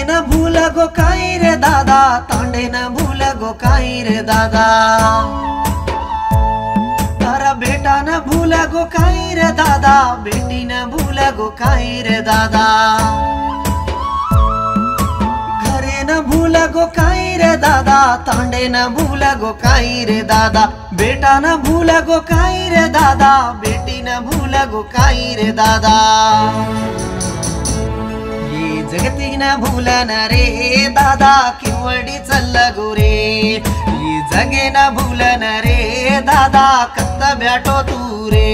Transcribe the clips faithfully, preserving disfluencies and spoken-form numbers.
न भूल गो काई रे दादा, तांडे न भूल गो काई रे दादा। तारा बेटा न भूल गो काई रे दादा, बेटी न भूल गो काई रे दादा। घरे न भूल गो काई रे दादा, तांडे न भूल गो काई रे दादा। बेटा न भूल गो काई रे दादा, बेटी न भूल गो काई रे दादा। ये जगती न भूलन रे दादा, किवडी चल गो रे। ये जगे न भूलन रे दादा, कत्त ब्याटो तू रे।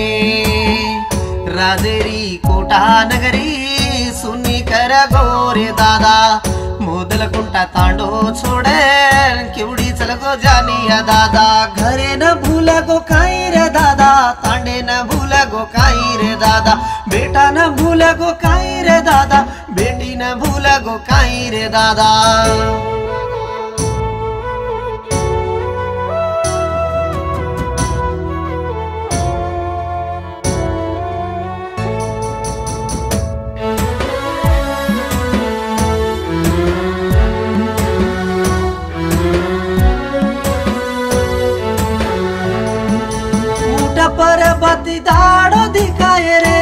राजेरी कोटा नगरी सुनी कर गोरे दादा। मोदल कुंटा तांडो छोड़े किवड़ी चल गो जानिया दादा। घरे न भूल गो काई रे दादा, तांडे न भूल गो काई रे दादा। बेटा न भूल गो काई रे दादा, बेटी न भूल गो काई रे दादा। पर्वती दाड़ो दिखाए रे,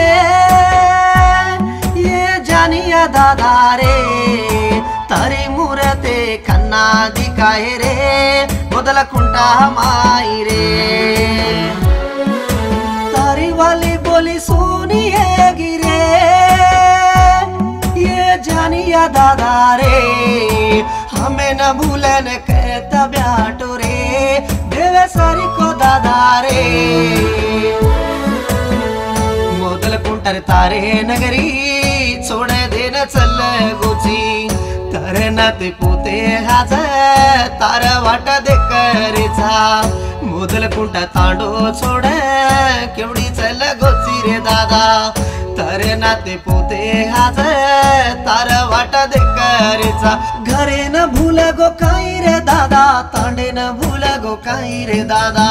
ये जानिया दादा रे। तारी मूरते कन्ना दिखाए रे, मोदल कुंटा माई रे। तारी वाली बोली सुनिए गिरे, ये जानिया दादा रे। हमें न भूलन कहता ब्याटो रे, देवे सारी को दादा रे। मोदल कुंटर तारे नगरी छोड़ देना चल गोची। तारे नाते पोते हाज तार वाट दे करेचा। मोदल कुंटा तांडो छोड़ केवड़ी चल गोची रे दादा। तारे नाते पोते हाज तार वाट दे करेचा। घरे न भूल गो काई रे दादा, तांडे न भूल गो काई रे दादा।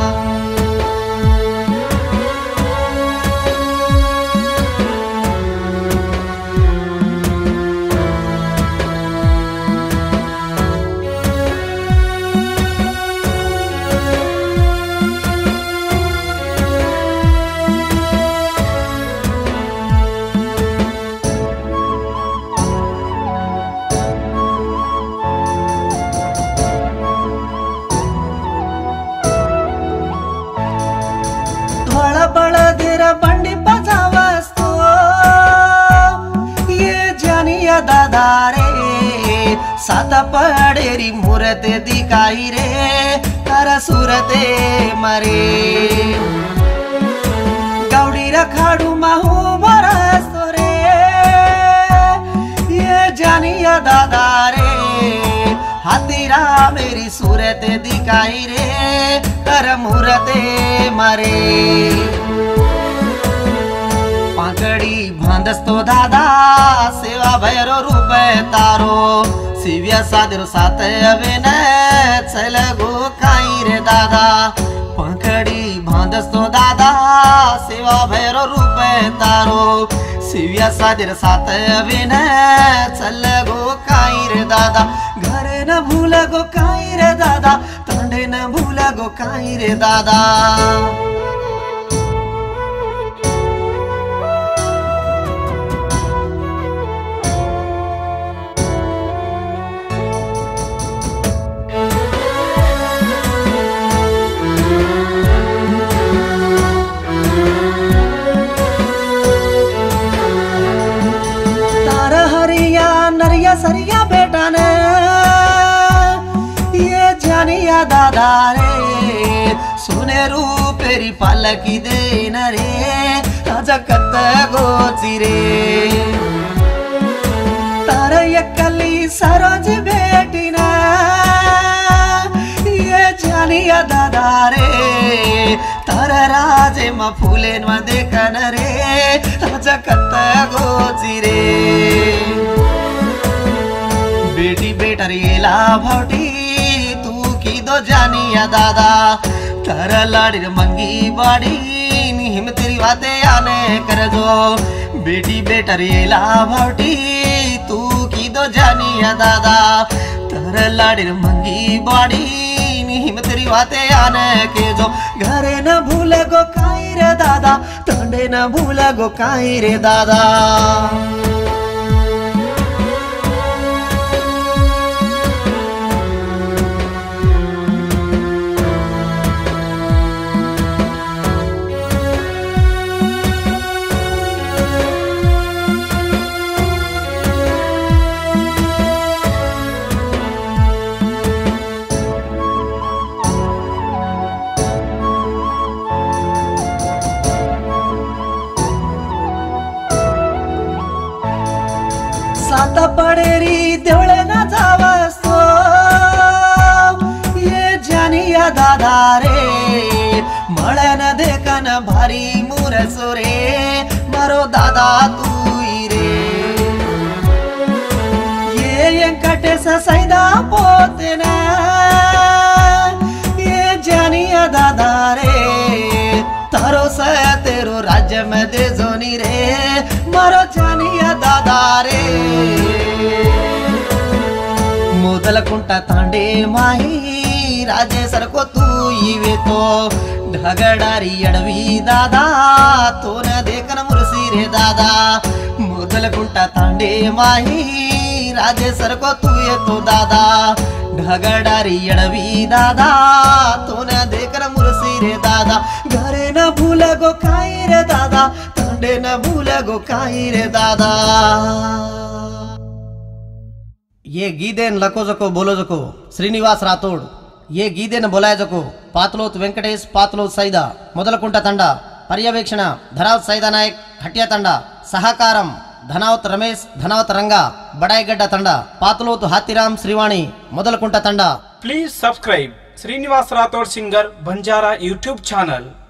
बंडी बजावस तो ये जानिया दादा रे। साता पड़ेरी मूरते दिखाई रे, तारा सूरते मरे। गौड़ी रखाड़ू माहू बरस तो रे, ये जानिया दादा रे। हाथीरा मेरी सूरते दिखाई रे, तारा मूरते मरे। पाकड़ी भांदस तो दादा, सेवा भैरो रूप तारो। सिव्या सादर साथ अवे न चल गो काई रे दादा। पाकड़ी भांदस तो दादा, सेवा भैरो रूप तारो। सिव्या सादर साथ अवे न चल गो काई रे दादा। घरे न भूल गो काई रे दादा, तांडे न भूल गो काई रे दादा। नरिया सरिया बेटा ने, ये जानिया दादा रे। सुने रूपेरी पालकी दे न रे, राजा कत्त गोची रे। तारा यकली सरोज बेटी ना, ये जानिया दादा रे। तारा राजे मा फूले न देखन रे, राजा कत्त गोची रे। बेटी बेटा रेला भावटी तू की दो जानिया दादा। तारा लाड़ी मंगी बाड़ी हिम तेरी बातें आने कर जो। बेटी बेटा रेला भावटी तू की दो जानी जानिया दादा तर लाडीर मंगी बाड़ी हिम्मत री वाते आने के जो घरे न भूले गो काई रे दादा तंडे न भूले गो काई रे दादा साता पडेरी देवळे ना जावसो ये जानिया दादा रे मळे न देखन भारी मुरसो रे मारो दादा तूई रे ये वेंकटेश सैदा पोते ना ये जानिया दादा रे तारो से तेरो राज्य में दे जोनी रे मारो जानिया दादा रे मोदलकुंट तांडे माही राजेसर को तू इवे तो ढगडारी अडवी दादा तो न देखन मुरसी रे दादा मोदलकुंट तांडे माही राजेसर को तू ये तो दादा ढगडारी अडवी दादा तो न देखन मुरसी रे दादा घरे न भूले गो काई रे दादा तांडे न भूले गो काई रे दादा ये गीदेन लको जको बोलो जको श्रीनिवास राठोड ये गीदेन बोलाय जको पातलोत वेंकटेश पातलोत सैदा मोदलकुंट ತಂಡ पर्यवेक्षण धरावत सैदा नायक हट्या ತಂಡ सहकारम धनावत रमेश धनावत रंगा बडाईगड्ड ತಂಡ पातलोत हाथीराम श्रीवाणी मोदलकुंट ತಂಡ please subscribe Srinivas Rathod singer Banjara YouTube channel.